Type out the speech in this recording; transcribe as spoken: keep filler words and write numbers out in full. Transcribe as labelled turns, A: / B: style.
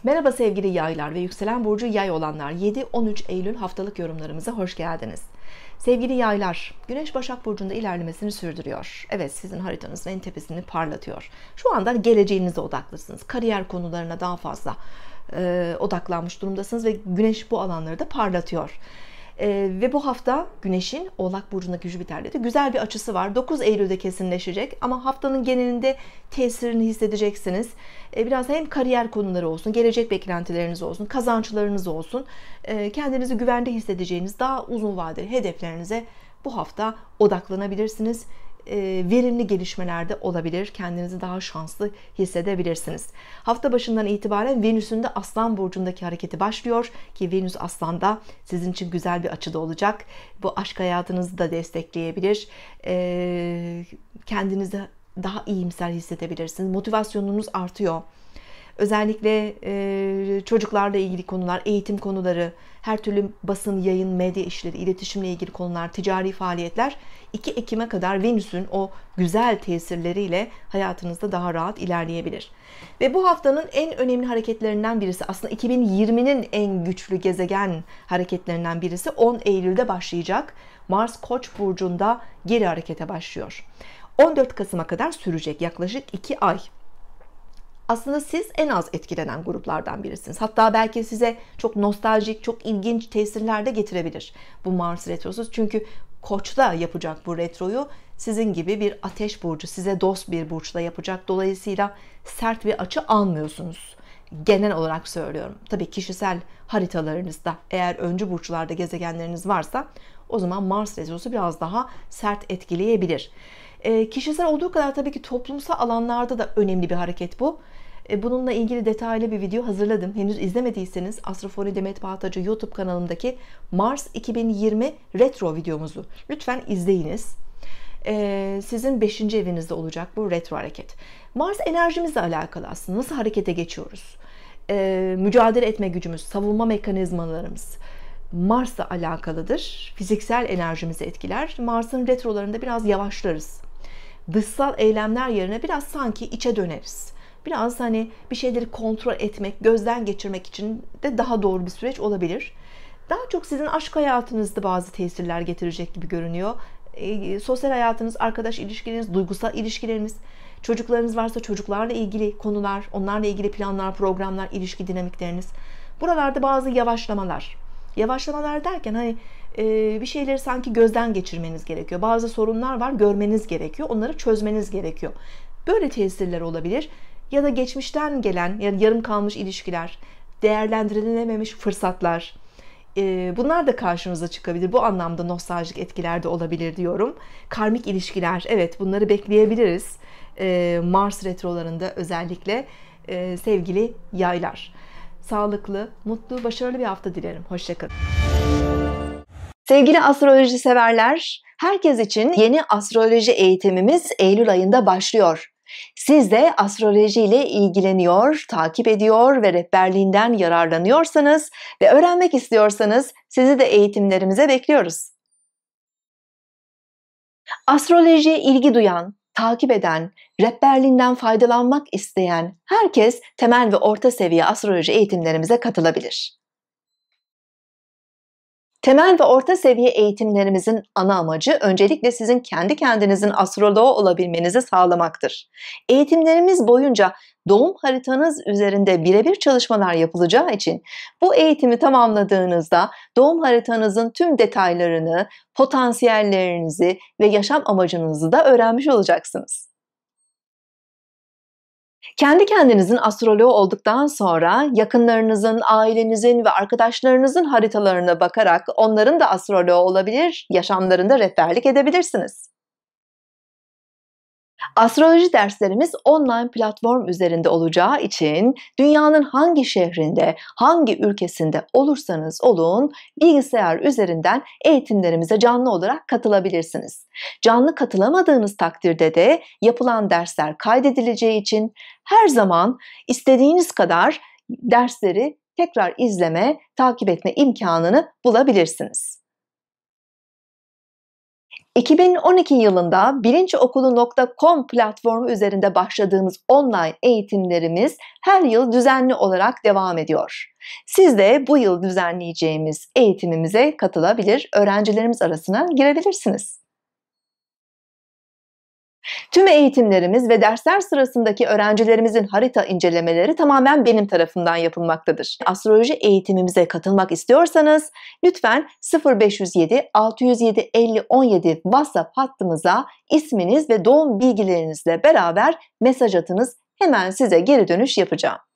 A: Merhaba sevgili yaylar ve yükselen burcu yay olanlar, yedi on üç Eylül haftalık yorumlarımıza hoş geldiniz. Sevgili yaylar, Güneş Başak Burcu'nda ilerlemesini sürdürüyor. Evet, sizin haritanızın en tepesini parlatıyor. Şu anda geleceğinize odaklısınız. Kariyer konularına daha fazla e, odaklanmış durumdasınız ve Güneş bu alanları da parlatıyor. Ee, ve bu hafta Güneş'in Oğlak Burcu'ndaki Jüpiter'le de güzel bir açısı var. dokuz Eylül'de kesinleşecek ama haftanın genelinde tesirini hissedeceksiniz. Ee, biraz hem kariyer konuları olsun, gelecek beklentileriniz olsun, kazançlarınız olsun, ee, kendinizi güvende hissedeceğiniz daha uzun vadeli hedeflerinize bu hafta odaklanabilirsiniz. Verimli gelişmelerde olabilir. Kendinizi daha şanslı hissedebilirsiniz. Hafta başından itibaren Venüs'ün de Aslan Burcu'ndaki hareketi başlıyor ki Venüs Aslan'da sizin için güzel bir açıda olacak. Bu aşk hayatınızı da destekleyebilir. Kendinizi daha iyimser hissedebilirsiniz. Motivasyonunuz artıyor. Özellikle e, çocuklarla ilgili konular, eğitim konuları, her türlü basın, yayın, medya işleri, iletişimle ilgili konular, ticari faaliyetler iki Ekim'e kadar Venüs'ün o güzel tesirleriyle hayatınızda daha rahat ilerleyebilir. Ve bu haftanın en önemli hareketlerinden birisi, aslında iki bin yirminin en güçlü gezegen hareketlerinden birisi on Eylül'de başlayacak. Mars Koç burcunda geri harekete başlıyor. on dört Kasım'a kadar sürecek, yaklaşık iki ay. Aslında siz en az etkilenen gruplardan birisiniz. Hatta belki size çok nostaljik, çok ilginç tesirler de getirebilir bu Mars retrosu. Çünkü Koç'ta yapacak bu retroyu sizin gibi bir ateş burcu, size dost bir burçla yapacak. Dolayısıyla sert bir açı almıyorsunuz. Genel olarak söylüyorum. Tabii kişisel haritalarınızda eğer öncü burçlarda gezegenleriniz varsa o zaman Mars retrosu biraz daha sert etkileyebilir. E, kişisel olduğu kadar tabii ki toplumsal alanlarda da önemli bir hareket bu. E, bununla ilgili detaylı bir video hazırladım. Henüz izlemediyseniz Astrofoni Demet Bağtacı YouTube kanalımdaki Mars iki bin yirmi retro videomuzu lütfen izleyiniz. E, sizin beşinci evinizde olacak bu retro hareket. Mars enerjimizle alakalı aslında. Nasıl harekete geçiyoruz? E, mücadele etme gücümüz, savunma mekanizmalarımız Mars'la alakalıdır. Fiziksel enerjimizi etkiler. Mars'ın retrolarında biraz yavaşlarız. Dışsal eylemler yerine biraz sanki içe döneriz. Biraz hani bir şeyleri kontrol etmek, gözden geçirmek için de daha doğru bir süreç olabilir. Daha çok sizin aşk hayatınızda bazı tesirler getirecek gibi görünüyor. E, sosyal hayatınız, arkadaş ilişkileriniz, duygusal ilişkileriniz, çocuklarınız varsa çocuklarla ilgili konular, onlarla ilgili planlar, programlar, ilişki dinamikleriniz. Buralarda bazı yavaşlamalar. Yavaşlamalar derken hani e, bir şeyleri sanki gözden geçirmeniz gerekiyor. Bazı sorunlar var, görmeniz gerekiyor. Onları çözmeniz gerekiyor. Böyle tesirler olabilir. Ya da geçmişten gelen, yani yarım kalmış ilişkiler, değerlendirilememiş fırsatlar. E, bunlar da karşınıza çıkabilir. Bu anlamda nostaljik etkiler de olabilir diyorum. Karmik ilişkiler, evet bunları bekleyebiliriz. E, Mars retrolarında özellikle e, sevgili yaylar. Sağlıklı, mutlu, başarılı bir hafta dilerim. Hoşça kalın. Sevgili astroloji severler, herkes için yeni astroloji eğitimimiz Eylül ayında başlıyor. Siz de astroloji ile ilgileniyor, takip ediyor ve rehberliğinden yararlanıyorsanız ve öğrenmek istiyorsanız sizi de eğitimlerimize bekliyoruz. Astrolojiye ilgi duyan, takip eden, rehberliğinden faydalanmak isteyen herkes temel ve orta seviye astroloji eğitimlerimize katılabilir. Temel ve orta seviye eğitimlerimizin ana amacı öncelikle sizin kendi kendinizin astroloğu olabilmenizi sağlamaktır. Eğitimlerimiz boyunca doğum haritanız üzerinde birebir çalışmalar yapılacağı için bu eğitimi tamamladığınızda doğum haritanızın tüm detaylarını, potansiyellerinizi ve yaşam amacınızı da öğrenmiş olacaksınız. Kendi kendinizin astroloğu olduktan sonra yakınlarınızın, ailenizin ve arkadaşlarınızın haritalarına bakarak onların da astroloğu olabilir, yaşamlarında rehberlik edebilirsiniz. Astroloji derslerimiz online platform üzerinde olacağı için dünyanın hangi şehrinde, hangi ülkesinde olursanız olun bilgisayar üzerinden eğitimlerimize canlı olarak katılabilirsiniz. Canlı katılamadığınız takdirde de yapılan dersler kaydedileceği için her zaman istediğiniz kadar dersleri tekrar izleme, takip etme imkanını bulabilirsiniz. iki bin on iki yılında bilinçokulu nokta com platformu üzerinde başladığımız online eğitimlerimiz her yıl düzenli olarak devam ediyor. Siz de bu yıl düzenleyeceğimiz eğitimimize katılabilir, öğrencilerimiz arasına girebilirsiniz. Tüm eğitimlerimiz ve dersler sırasındaki öğrencilerimizin harita incelemeleri tamamen benim tarafımdan yapılmaktadır. Astroloji eğitimimize katılmak istiyorsanız lütfen sıfır beş yüz yedi altı yüz yedi elli on yedi WhatsApp hattımıza isminiz ve doğum bilgilerinizle beraber mesaj atınız. Hemen size geri dönüş yapacağım.